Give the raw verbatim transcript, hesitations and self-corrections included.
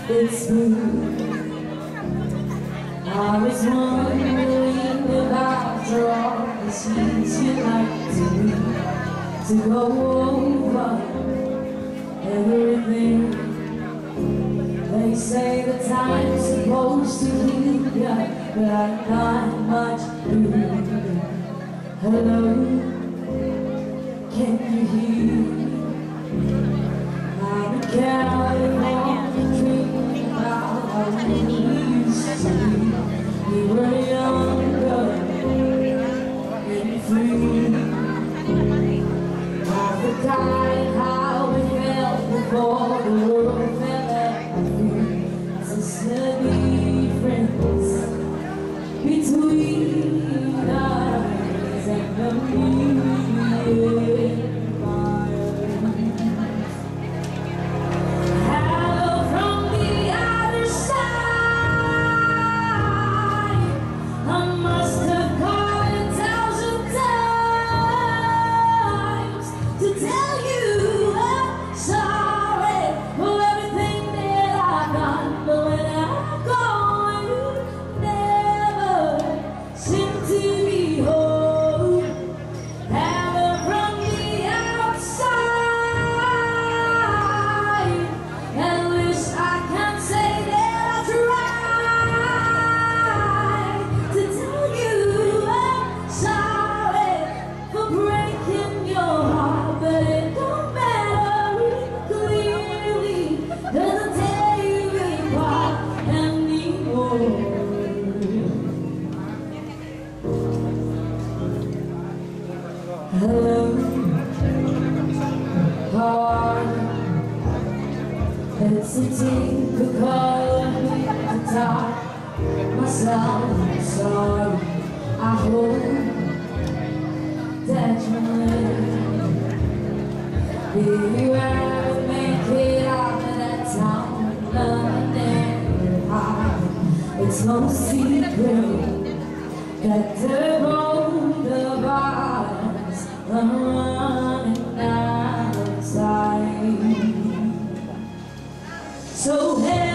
It's me. I was wondering if after all the scenes you like to me, to go over everything. They say the time's supposed to heal ya, but I not much room. Hello, can you hear? I'm counting on the dream about how we used to be. We were younger and free. I forgot how it felt before the world fell at my feet. It's a steady difference between us and the music. Hello, how are you? It's a deep call to talk myself. I'm sorry. I hope that you're if you ever make it out of that town, London high, it's no secret that the road of ours I'm running outside. So hey.